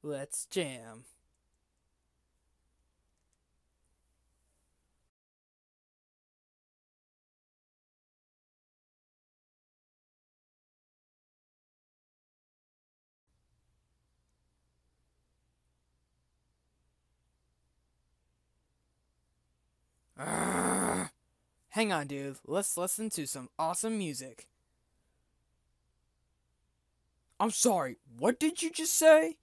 Let's jam. Arrgh. Hang on, dude. Let's listen to some awesome music. I'm sorry, what did you just say?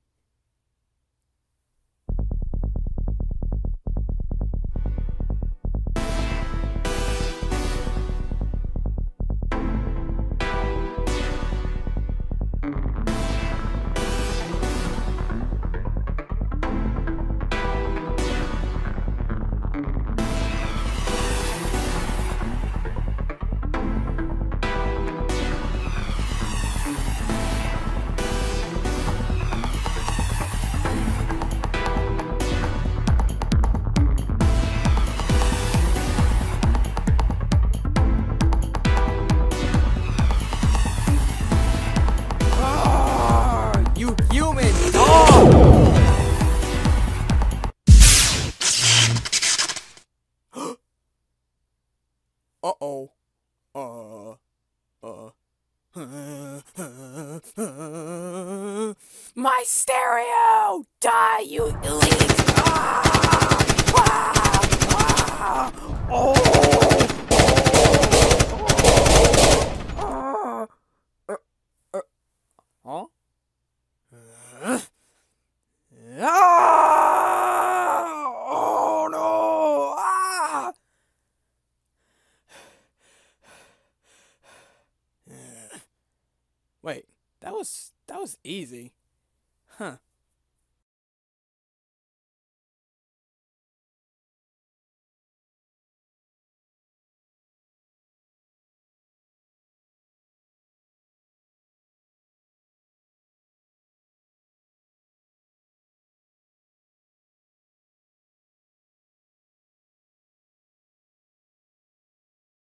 Arrgh, you human dog! Uh-oh. My stereo! Die, you elite! Huh? Oh no! Wait, that was easy. Huh.